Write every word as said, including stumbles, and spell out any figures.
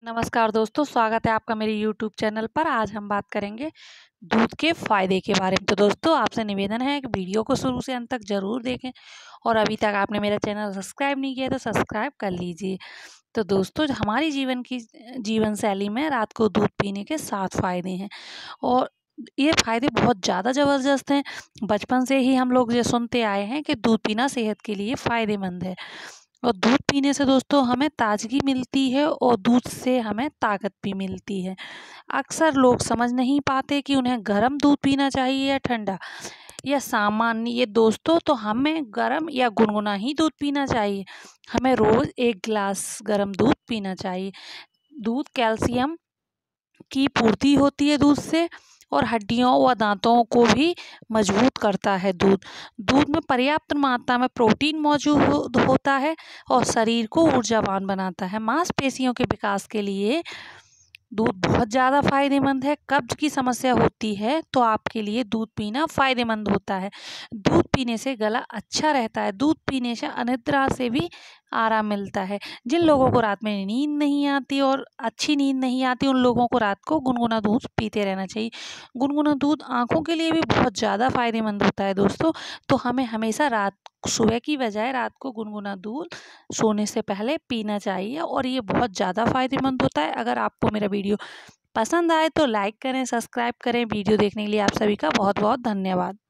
नमस्कार दोस्तों, स्वागत है आपका मेरे यूट्यूब चैनल पर। आज हम बात करेंगे दूध के फ़ायदे के बारे में। तो दोस्तों, आपसे निवेदन है कि वीडियो को शुरू से अंत तक ज़रूर देखें और अभी तक आपने मेरा चैनल सब्सक्राइब नहीं किया तो सब्सक्राइब कर लीजिए। तो दोस्तों, जो हमारी जीवन की जीवन शैली में रात को दूध पीने के सात फ़ायदे हैं और ये फ़ायदे बहुत ज़्यादा ज़बरदस्त हैं। बचपन से ही हम लोग ये सुनते आए हैं कि दूध पीना सेहत के लिए फ़ायदेमंद है और दूध पीने से दोस्तों हमें ताजगी मिलती है और दूध से हमें ताकत भी मिलती है। अक्सर लोग समझ नहीं पाते कि उन्हें गर्म दूध पीना चाहिए या ठंडा या सामान्य। ये दोस्तों, तो हमें गर्म या गुनगुना ही दूध पीना चाहिए। हमें रोज़ एक गिलास गर्म दूध पीना चाहिए। दूध कैल्शियम की पूर्ति होती है दूध से और हड्डियों व दांतों को भी मजबूत करता है। दूध दूध में पर्याप्त मात्रा में प्रोटीन मौजूद हो, होता है और शरीर को ऊर्जावान बनाता है। मांसपेशियों के विकास के लिए दूध बहुत ज़्यादा फायदेमंद है। कब्ज की समस्या होती है तो आपके लिए दूध पीना फायदेमंद होता है। दूध पीने से गला अच्छा रहता है। दूध पीने से अनिद्रा से भी आराम मिलता है। जिन लोगों को रात में नींद नहीं आती और अच्छी नींद नहीं आती, उन लोगों को रात को गुनगुना दूध पीते रहना चाहिए। गुनगुना दूध आँखों के लिए भी बहुत ज़्यादा फायदेमंद होता है दोस्तों। तो हमें हमेशा रात सुबह की बजाय रात को गुनगुना दूध सोने से पहले पीना चाहिए और ये बहुत ज़्यादा फायदेमंद होता है। अगर आपको मेरा वीडियो पसंद आए तो लाइक करें, सब्सक्राइब करें। वीडियो देखने के लिए आप सभी का बहुत बहुत धन्यवाद।